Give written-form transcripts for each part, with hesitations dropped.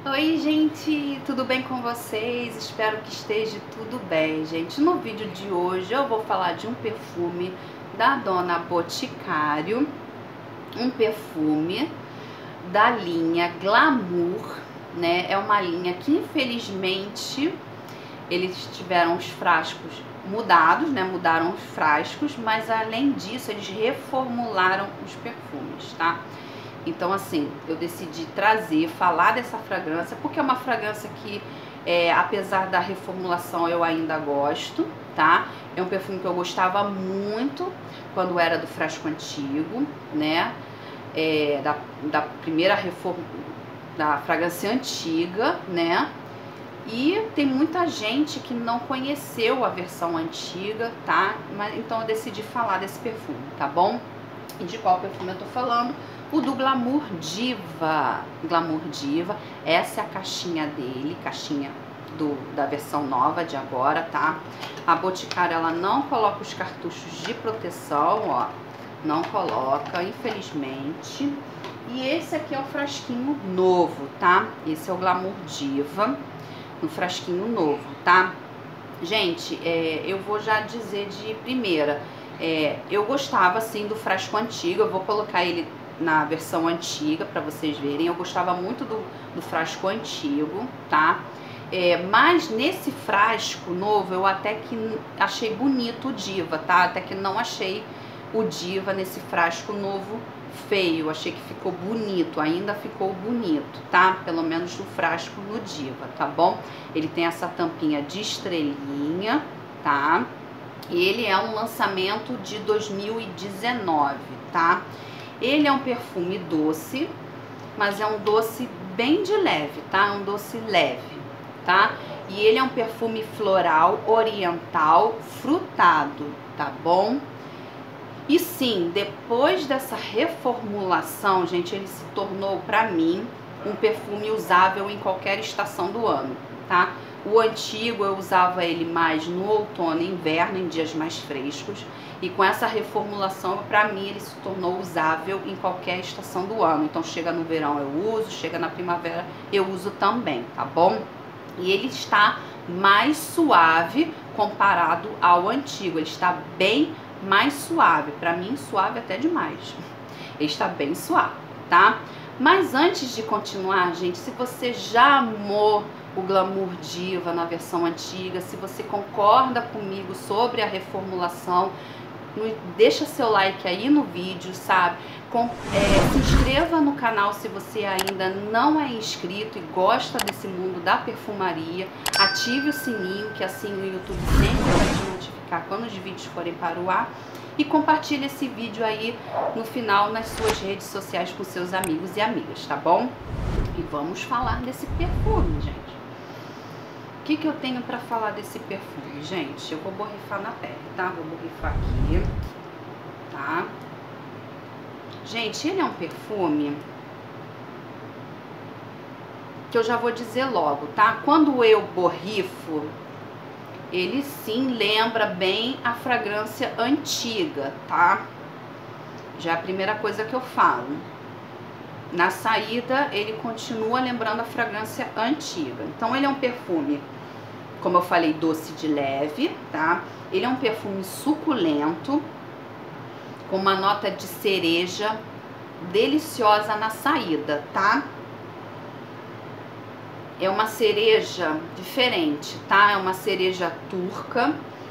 Oi, gente, tudo bem com vocês? Espero que esteja tudo bem, gente. No vídeo de hoje eu vou falar de um perfume da Dona Boticário, um perfume da linha Glamour, né? É uma linha que infelizmente eles tiveram os frascos mudados, né? Mudaram os frascos, mas além disso eles reformularam os perfumes, tá? Então, assim, eu decidi falar dessa fragrância, porque é uma fragrância que, apesar da reformulação, eu ainda gosto, tá? É um perfume que eu gostava muito quando era do frasco antigo, né? Da primeira da fragrância antiga, né? E tem muita gente que não conheceu a versão antiga, tá? Então eu decidi falar desse perfume, tá bom? E de qual perfume eu tô falando? O do Glamour Diva. Glamour Diva, essa é a caixinha dele, caixinha da versão nova de agora, tá? A Boticário, ela não coloca os cartuchos de proteção, ó, não coloca, infelizmente. E esse aqui é o frasquinho novo, tá? Esse é o Glamour Diva, no frasquinho novo, tá? Gente, eu vou já dizer de primeira, eu gostava assim do frasco antigo, eu vou colocar ele na versão antiga para vocês verem. Eu gostava muito do frasco antigo, tá? Mas nesse frasco novo eu até que achei bonito o Diva, tá? Até que não achei o Diva nesse frasco novo feio, achei que ficou bonito, ainda ficou bonito, tá? Pelo menos no frasco no Diva, tá bom? Ele tem essa tampinha de estrelinha, tá? E ele é um lançamento de 2019, tá? Ele é um perfume doce, mas é um doce bem de leve, tá? Um doce leve, tá? E ele é um perfume floral, oriental, frutado, tá bom? E sim, depois dessa reformulação, gente, ele se tornou pra mim um perfume usável em qualquer estação do ano, tá? O antigo eu usava ele mais no outono e inverno, em dias mais frescos. E com essa reformulação, pra mim, ele se tornou usável em qualquer estação do ano. Então, chega no verão eu uso, chega na primavera eu uso também, tá bom? E ele está mais suave comparado ao antigo. Ele está bem mais suave. Pra mim, suave até demais. Ele está bem suave, tá? Mas antes de continuar, gente, se você já amou o Glamour Diva na versão antiga, se você concorda comigo sobre a reformulação, deixa seu like aí no vídeo, sabe? Se inscreva no canal se você ainda não é inscrito e gosta desse mundo da perfumaria. Ative o sininho, que assim o YouTube sempre vai te notificar quando os vídeos forem para o ar. E compartilhe esse vídeo aí no final nas suas redes sociais com seus amigos e amigas, tá bom? E vamos falar desse perfume, gente. O que eu tenho pra falar desse perfume, gente? Eu vou borrifar na pele, tá? Vou borrifar aqui, tá? Gente, ele é um perfume que eu já vou dizer logo, tá? Quando eu borrifo, ele sim lembra bem a fragrância antiga, tá? Já é a primeira coisa que eu falo. Na saída, ele continua lembrando a fragrância antiga. Então, ele é um perfume, como eu falei, doce de leve, tá? Ele é um perfume suculento, com uma nota de cereja deliciosa na saída, tá? É uma cereja diferente, tá? É uma cereja turca.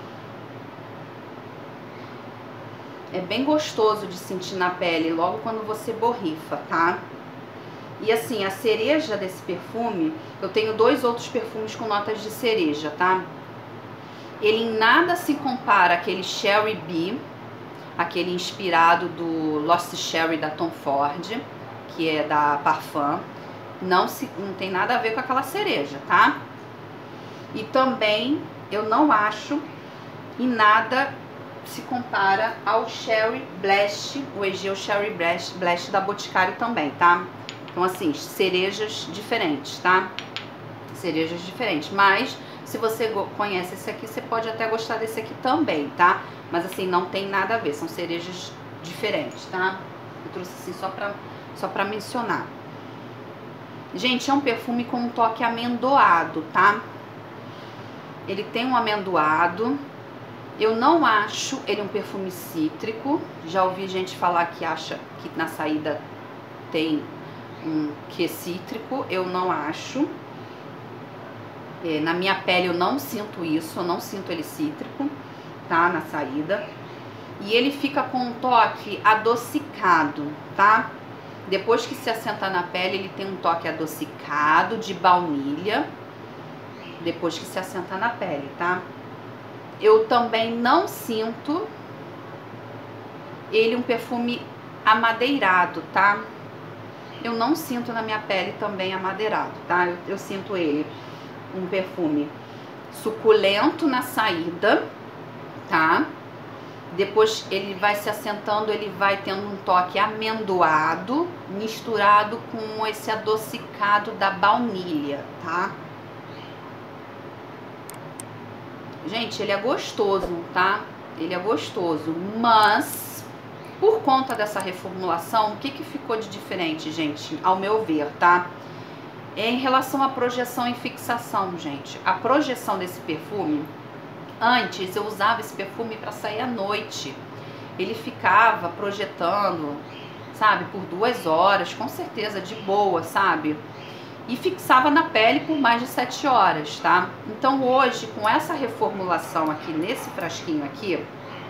É bem gostoso de sentir na pele logo quando você borrifa, tá? E assim, a cereja desse perfume, eu tenho dois outros perfumes com notas de cereja, tá? Ele em nada se compara àquele Cherry Bee, aquele inspirado do Lost Cherry da Tom Ford, que é da Parfum. Não tem nada a ver com aquela cereja, tá? E também eu não acho em nada se compara ao Cherry Blast, o Egeu Cherry Blast da Boticário também, tá? Então assim, cerejas diferentes, tá? Cerejas diferentes, mas se você conhece esse aqui, você pode até gostar desse aqui também, tá? Mas assim, não tem nada a ver, são cerejas diferentes, tá? Eu trouxe assim só pra mencionar. Gente, é um perfume com um toque amendoado, tá? Ele tem um amendoado. Eu não acho ele um perfume cítrico. Já ouvi gente falar que acha que na saída tem um que cítrico. Eu não acho. Na minha pele eu não sinto isso. Eu não sinto ele cítrico, tá? Na saída. E ele fica com um toque adocicado, tá? Depois que se assenta na pele, ele tem um toque adocicado de baunilha. Depois que se assenta na pele, tá? Eu também não sinto ele um perfume amadeirado, tá? Eu não sinto na minha pele também amadeirado, tá? Eu sinto ele um perfume suculento na saída, tá? Depois ele vai se assentando, ele vai tendo um toque amendoado, misturado com esse adocicado da baunilha, tá? Gente, ele é gostoso, tá? Ele é gostoso, mas por conta dessa reformulação, o que ficou de diferente, gente? Ao meu ver, tá? É em relação à projeção e fixação, gente. A projeção desse perfume, antes eu usava esse perfume para sair à noite. Ele ficava projetando, sabe, por 2 horas, com certeza, de boa, sabe? E fixava na pele por mais de 7 horas, tá? Então hoje, com essa reformulação aqui, nesse frasquinho aqui,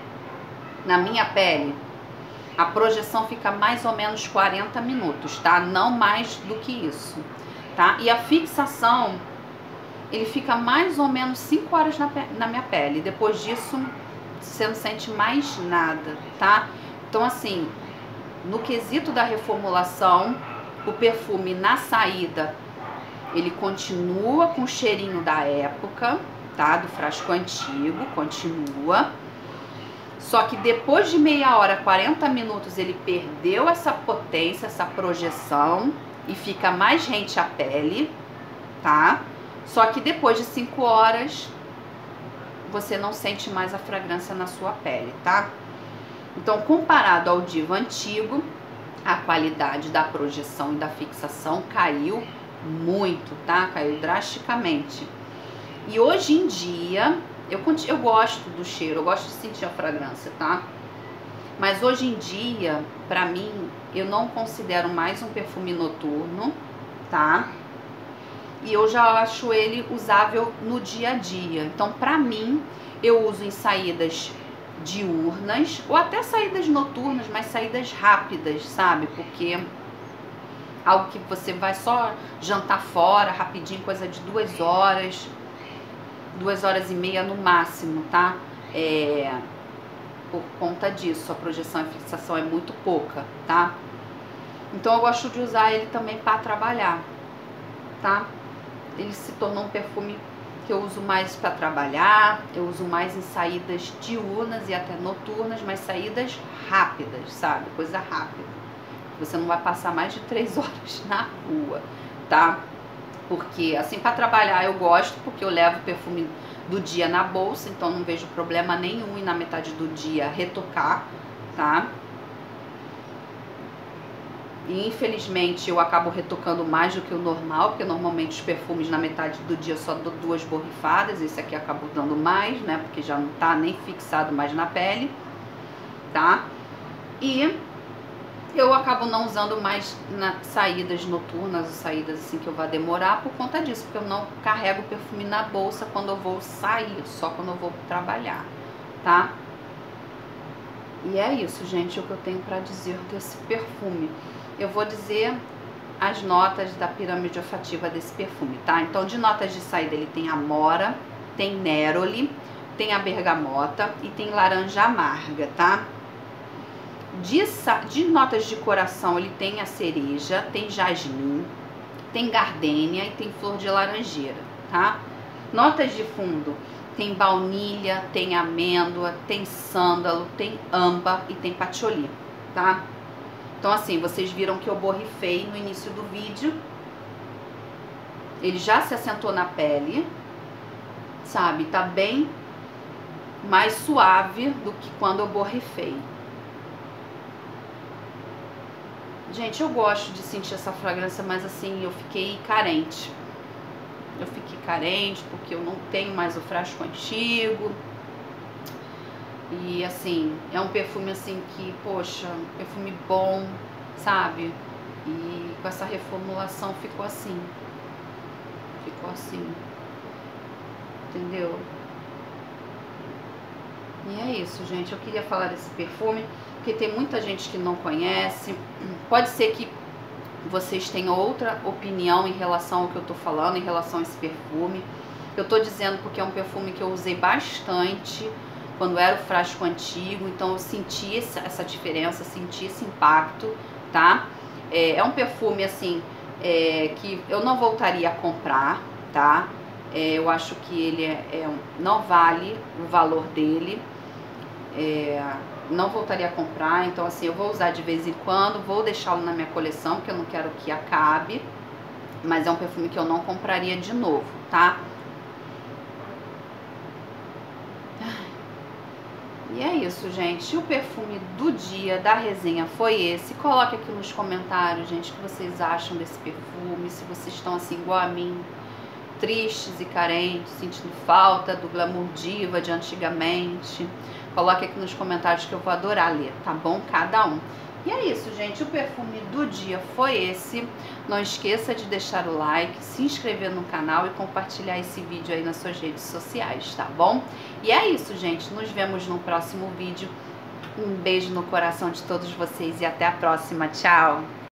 na minha pele, a projeção fica mais ou menos 40 minutos, tá? Não mais do que isso, tá? E a fixação, ele fica mais ou menos 5 horas na minha pele. Depois disso, você não sente mais nada, tá? Então, assim, no quesito da reformulação, o perfume na saída, ele continua com o cheirinho da época, tá? Do frasco antigo, continua. Só que depois de meia hora, 40 minutos, ele perdeu essa potência, essa projeção e fica mais rente à pele, tá? Só que depois de 5 horas, você não sente mais a fragrância na sua pele, tá? Então, comparado ao Diva antigo, a qualidade da projeção e da fixação caiu muito, tá? Caiu drasticamente. E hoje em dia, eu gosto do cheiro, eu gosto de sentir a fragrância, tá? Mas hoje em dia, pra mim, eu não considero mais um perfume noturno, tá? E eu já acho ele usável no dia a dia. Então, pra mim, eu uso em saídas diurnas ou até saídas noturnas, mas saídas rápidas, sabe? Porque algo que você vai só jantar fora rapidinho, coisa de 2 horas, 2 horas e meia no máximo, tá? Por conta disso, a projeção e fixação é muito pouca, tá? Então eu gosto de usar ele também para trabalhar, tá? Ele se tornou um perfume que eu uso mais para trabalhar, eu uso mais em saídas diurnas e até noturnas, mas saídas rápidas, sabe? Coisa rápida. Você não vai passar mais de 3 horas na rua, tá? Porque, assim, para trabalhar eu gosto, porque eu levo o perfume do dia na bolsa, então não vejo problema nenhum em na metade do dia retocar, tá? E infelizmente eu acabo retocando mais do que o normal, porque normalmente os perfumes na metade do dia só dou 2 borrifadas, esse aqui eu acabo dando mais, né? Porque já não tá nem fixado mais na pele, tá? E eu acabo não usando mais nas saídas noturnas, saídas assim que eu vou demorar por conta disso, porque eu não carrego o perfume na bolsa quando eu vou sair, só quando eu vou trabalhar, tá? E é isso, gente, o que eu tenho pra dizer desse perfume. Eu vou dizer as notas da pirâmide olfativa desse perfume, tá? Então, de notas de saída, ele tem amora, tem neroli, tem a bergamota e tem laranja amarga, tá? De notas de coração, ele tem a cereja, tem jasmim, tem gardênia e tem flor de laranjeira, tá? Notas de fundo, tem baunilha, tem amêndoa, tem sândalo, tem âmbar e tem patchouli, tá? Então, assim, vocês viram que eu borrifei no início do vídeo. Ele já se assentou na pele, sabe? Tá bem mais suave do que quando eu borrifei. Gente, eu gosto de sentir essa fragrância, mas assim, eu fiquei carente. Eu fiquei carente porque eu não tenho mais o frasco antigo. E assim, é um perfume assim que, poxa, um perfume bom, sabe? E com essa reformulação ficou assim. Ficou assim. Entendeu? E é isso, gente. Eu queria falar desse perfume, porque tem muita gente que não conhece. Pode ser que vocês tenham outra opinião em relação ao que eu tô falando, em relação a esse perfume. Eu tô dizendo porque é um perfume que eu usei bastante quando era o frasco antigo, então eu senti essa diferença, senti esse impacto, tá? É um perfume, assim, que eu não voltaria a comprar, tá? Eu acho que ele não vale o valor dele, não voltaria a comprar, então assim, eu vou usar de vez em quando, vou deixá-lo na minha coleção, porque eu não quero que acabe, mas é um perfume que eu não compraria de novo, tá? E é isso, gente. O perfume do dia da resenha foi esse. Coloque aqui nos comentários, gente, o que vocês acham desse perfume. Se vocês estão assim igual a mim, tristes e carentes, sentindo falta do glamour diva de antigamente. Coloque aqui nos comentários que eu vou adorar ler, tá bom? Cada um. E é isso, gente. O perfume do dia foi esse. Não esqueça de deixar o like, se inscrever no canal e compartilhar esse vídeo aí nas suas redes sociais, tá bom? E é isso, gente. Nos vemos no próximo vídeo. Um beijo no coração de todos vocês e até a próxima. Tchau!